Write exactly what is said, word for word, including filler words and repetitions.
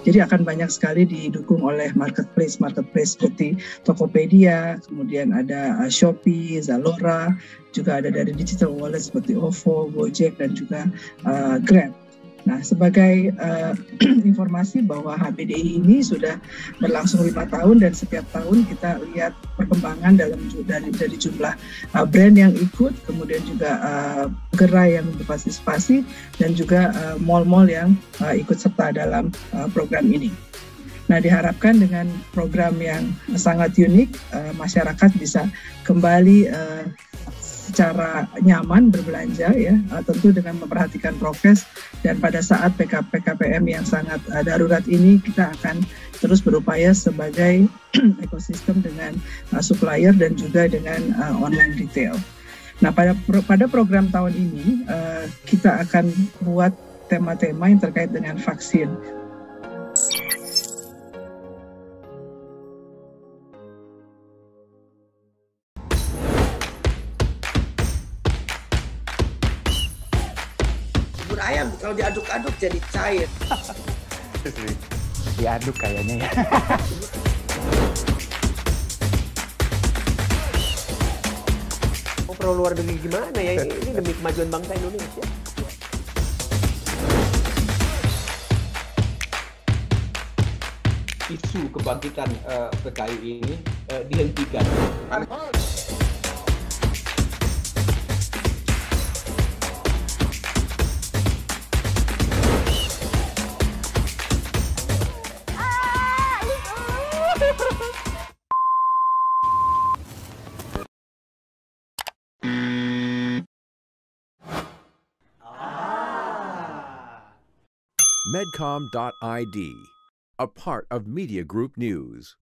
Jadi akan banyak sekali didukung oleh marketplace-marketplace seperti Tokopedia, kemudian ada uh, Shopee, Zalora, juga ada dari digital wallet seperti O V O, Gojek, dan juga uh, Grab. Nah, sebagai uh, informasi bahwa H B D I ini sudah berlangsung lima tahun dan setiap tahun kita lihat perkembangan dalam dari dari jumlah uh, brand yang ikut, kemudian juga uh, gerai yang berpartisipasi dan juga uh, mall-mall yang uh, ikut serta dalam uh, program ini. Nah, diharapkan dengan program yang sangat unik, uh, masyarakat bisa kembali uh, secara nyaman berbelanja ya, tentu dengan memperhatikan prokes, dan pada saat P K P M yang sangat uh, darurat ini kita akan terus berupaya sebagai ekosistem dengan uh, supplier dan juga dengan uh, online retail. Nah, pada pro, pada program tahun ini uh, kita akan buat tema-tema yang terkait dengan vaksin. Ayam kalau diaduk-aduk jadi cair. Diaduk kayaknya ya. Oh, perlu luar negeri gimana ya? Ini, ini demi kemajuan bangsa Indonesia. Isu kebangkitan uh, P K I ini uh, dihentikan. Medcom dot I D, a part of Media Group News.